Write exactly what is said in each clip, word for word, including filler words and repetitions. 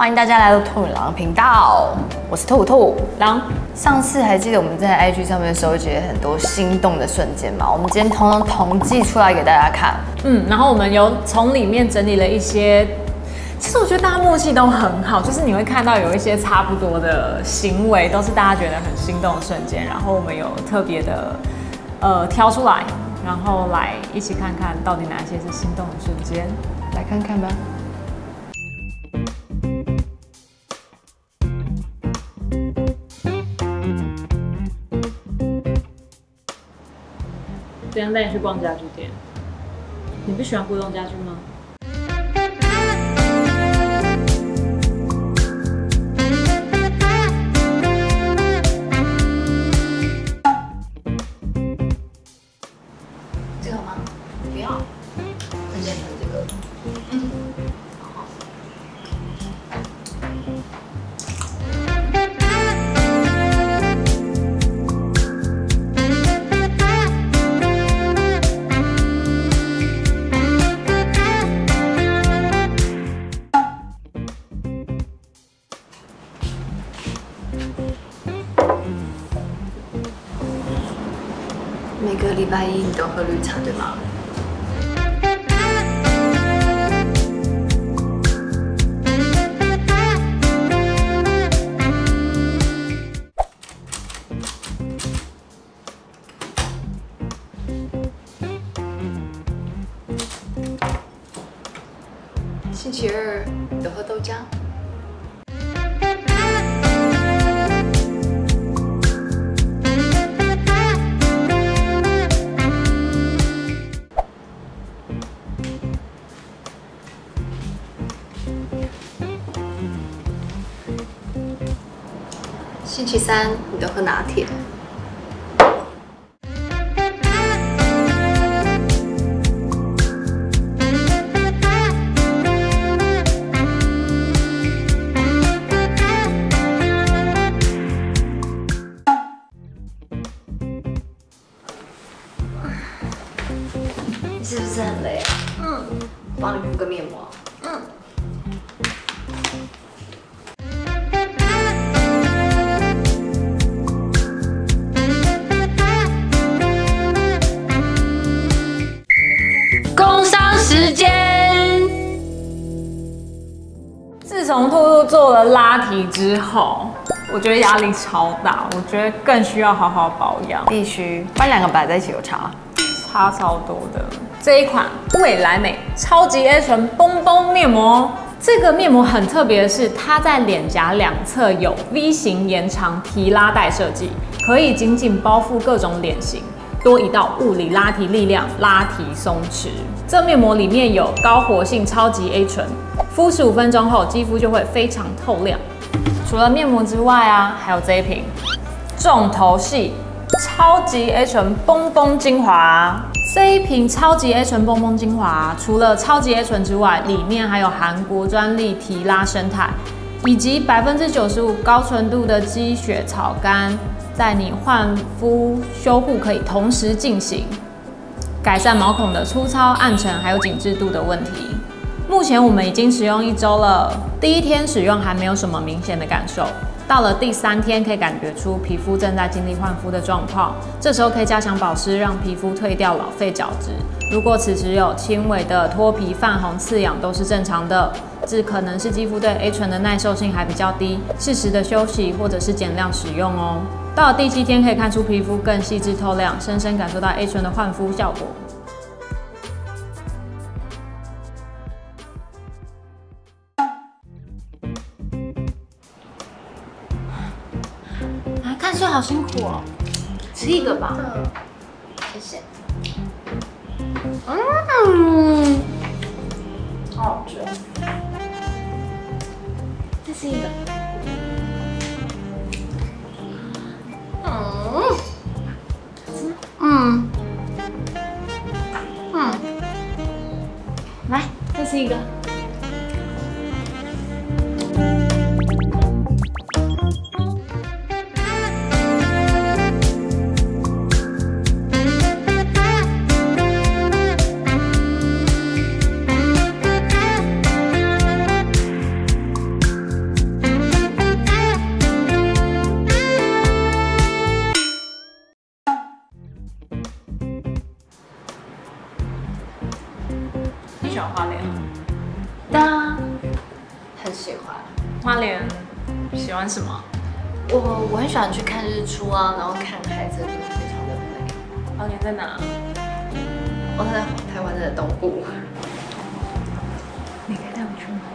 欢迎大家来到兔女郎频道，我是兔兔郎。上次还记得我们在 I G 上面收集了很多心动的瞬间吗？我们今天统统统计出来给大家看。 嗯，然后我们有从里面整理了一些，其实我觉得大家默契都很好，就是你会看到有一些差不多的行为，都是大家觉得很心动的瞬间。然后我们有特别的呃挑出来，然后来一起看看到底哪一些是心动的瞬间， 来看看吧。 怎样带你去逛家具店？你不喜欢古董家具吗？ 这个吗？不要，很简单这个。嗯。每个礼拜一你都喝绿茶对吗？星期二都喝豆浆。星期三你都喝拿铁。你是不是很累啊？嗯，帮你敷个面膜。嗯。工商时间。 自从兔兔做了拉提之后，我觉得压力超大，我觉得更需要好好保养， 必须，不然两个摆在一起有差， 差超多的。这一款未来美超级 A 醇绷绷面膜，这个面膜很特别的是，它在脸颊两侧有 V 型延长提拉带设计，可以紧紧包覆各种脸型。多一道物理拉提力量，拉提松弛。这面膜里面有高活性超级 A 醇，敷十五分钟后，肌肤就会非常透亮。除了面膜之外啊，还有这一瓶重头戏超级 A 醇绷绷精华。这一瓶超级 A 醇绷绷精华，除了超级 A 醇之外，里面还有韩国专利提拉生态，以及百分之九十五高纯度的积雪草苷。在你焕肤、修护可以同时进行，改善毛孔的粗糙、暗沉还有紧致度的问题。目前我们已经使用一周了，第一天使用还没有什么明显的感受，到了第三天可以感觉出皮肤正在经历焕肤的状况，这时候可以加强保湿，让皮肤退掉老废角质。如果此时有轻微的脱皮、泛红、刺痒都是正常的，这可能是肌肤对 A 醇的耐受性还比较低，适时的休息或者是减量使用哦。到了第七天，可以看出皮肤更细致透亮，深深感受到 A 醇的焕肤效果。啊，看书好辛苦哦，吃一个吧。 谢谢。 嗯，好好吃。这是一个。嗯，嗯，来，这是一个。 喜欢花莲？ 对啊，很喜欢。 花莲喜欢什么？ 我我很喜欢去看日出啊，然后看海，这都非常的美。 花莲在哪？ 我在台湾的东部。 你可以带我去吗？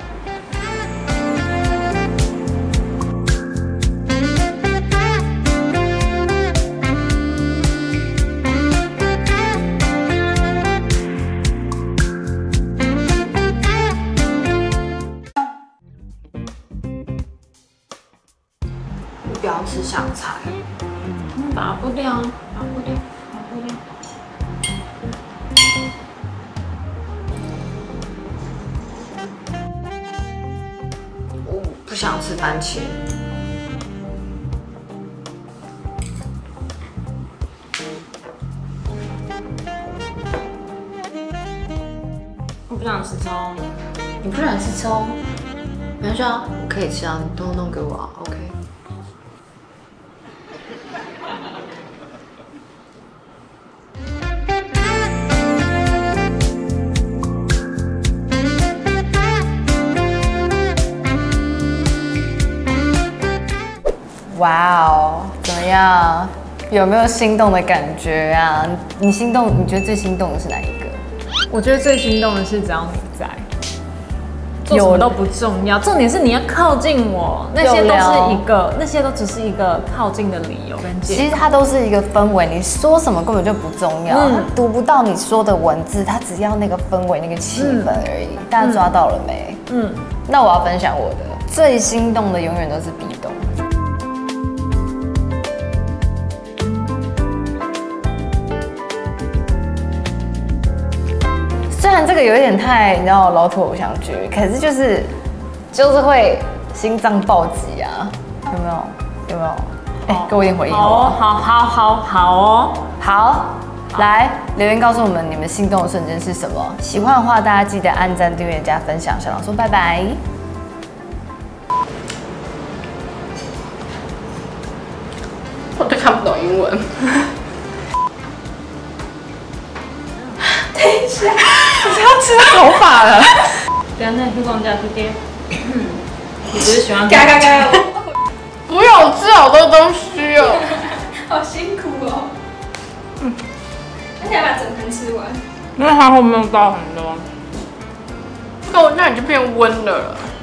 不要吃香菜， 嗯，拔不掉，拔不掉，拔不掉。 我不想吃番茄。 我不想吃葱。 你不想吃葱？没关系啊，我可以吃啊，你都弄给我啊 ，OK。哇哦，怎么样？有没有心动的感觉啊？你心动，你觉得最心动的是哪一个？ 我觉得最心动的是只要你在，做什么都不重要，重点是你要靠近我，那些都是一个，那些都只是一个靠近的理由跟借口。 其实它都是一个氛围，你说什么根本就不重要，嗯、它读不到你说的文字，它只要那个氛围、那个气氛而已。嗯、大家抓到了没？嗯，那我要分享我的最心动的，永远都是壁咚。虽然这个有点太，你知道老土偶像剧，可是就是就是会心脏暴击啊，有没有？有没有？哎、欸，给我一点回应好不好？ 好，好，好，好哦， 好，来留言告诉我们你们心动的瞬间是什么？喜欢的话，大家记得按赞、订阅、加分享。小狼说拜拜。我都看不懂英文。等一下，我要吃头发了。 等下再去逛家，弟弟。你不是喜欢？ 嘎嘎嘎！不要吃好多东西哦， 好辛苦哦。嗯，而且要把整盘吃完。 因为它后面有倒很多。 这个那已经变温了。